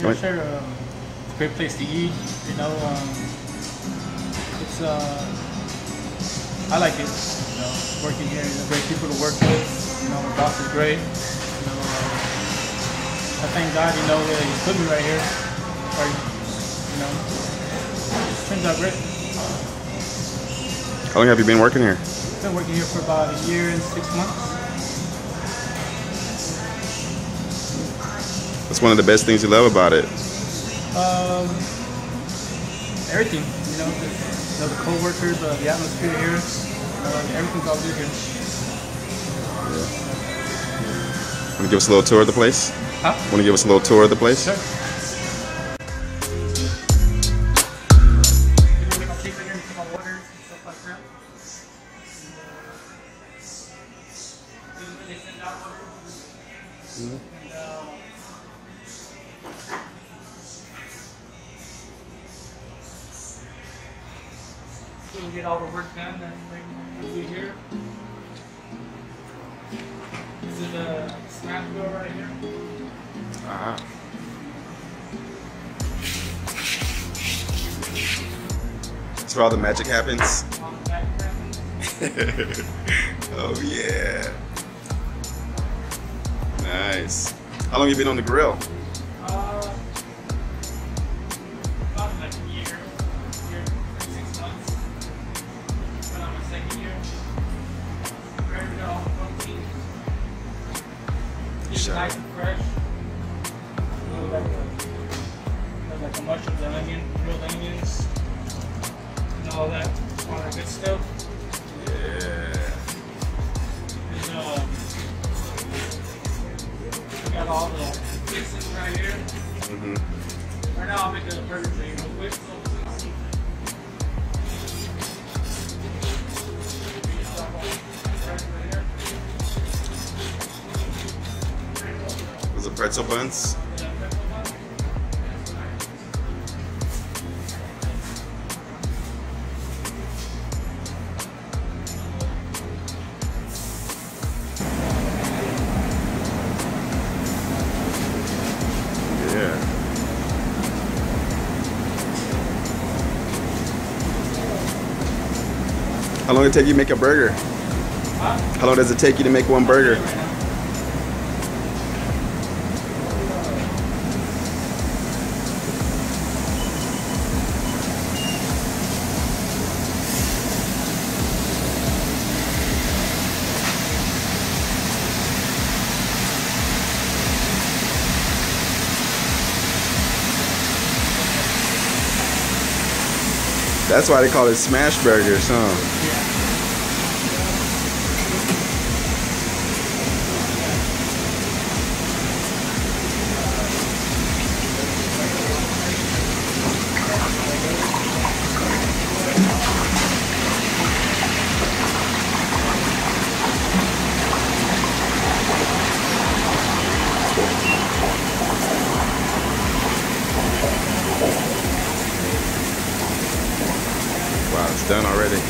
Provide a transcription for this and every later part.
For sure. It's a great place to eat. You know, it's I like it. You know, working here, great people to work with. You know, the boss is great. You know, I thank God. You know, he put me right here. Or, you know, it turns out great. How long have you been working here? I've been working here for about a year and 6 months. What's one of the best things you love about it? Everything, you know, the co-workers, the atmosphere here, everything's all good here. Want to give us a little tour of the place? Huh? Want to give us a little tour of the place? Sure. We'll get all the work done and we'll be here. This is a ShmashBurger right here. That's where all the magic happens. All the magic happens. Oh yeah. Nice. How long have you been on the grill? About like a year, 6 months. But I'm a second year. Ready to all the protein. It's nice and fresh. Like a mushroom, the onion, grilled onions, and all that good stuff. Yeah. We got all the fixings right here. Right now I'll make a burger for you real quick. Those are pretzel buns. How long does it take you to make a burger? How long does it take you to make one burger? That's why they call it ShmashBurgers, huh? Wow, it's done already.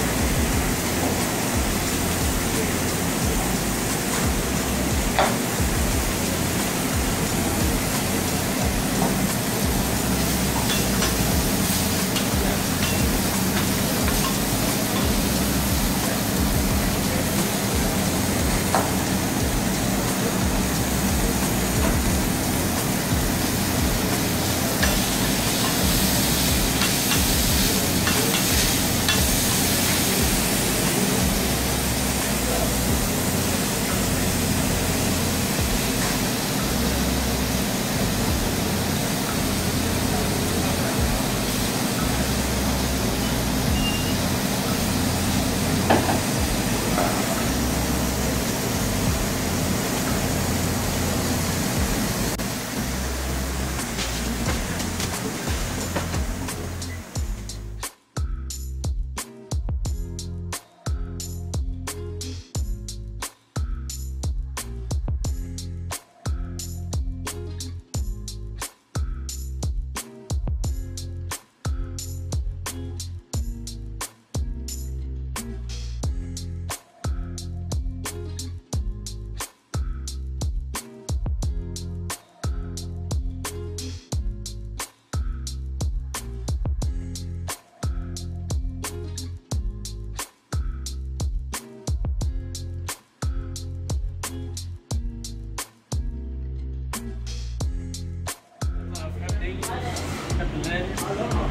lettuce.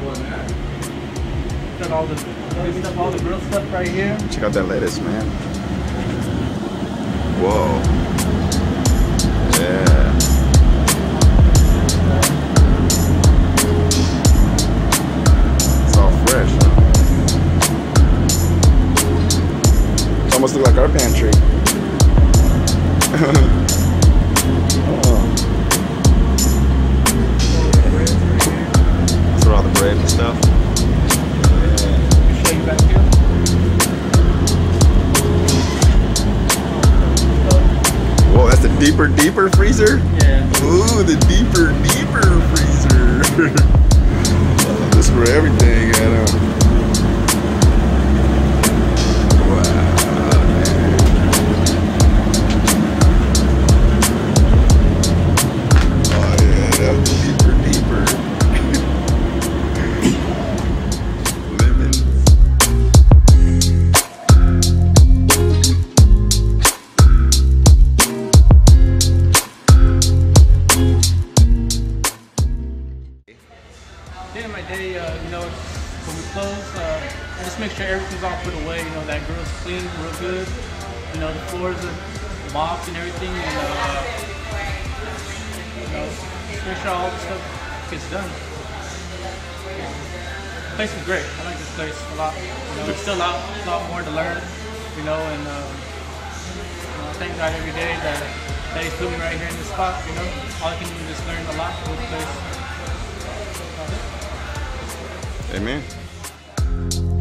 Got all the good stuff, all the grilled stuff right here. Check out that lettuce, man. Whoa. Yeah. It's all fresh, huh? It almost looks like our pantry. Throw all the bread and stuff. Show you back here. Whoa, that's the deeper freezer? Yeah. Ooh, the deeper freezer. This for everything, Adam. Wow, man. Oh yeah, that's deeper. Lemons. Day of my day, you know, when we close, I just make sure everything's all put away. You know, that grill's clean, real good. You know, the floors are mopped and everything, and you know, just make sure all the stuff gets done. The place is great. I like this place a lot. You know, there's still a lot more to learn. You know, and you know, I thank God every day that He's put me right here in this spot. You know, all I can do is just learn a lot from this place. Amen.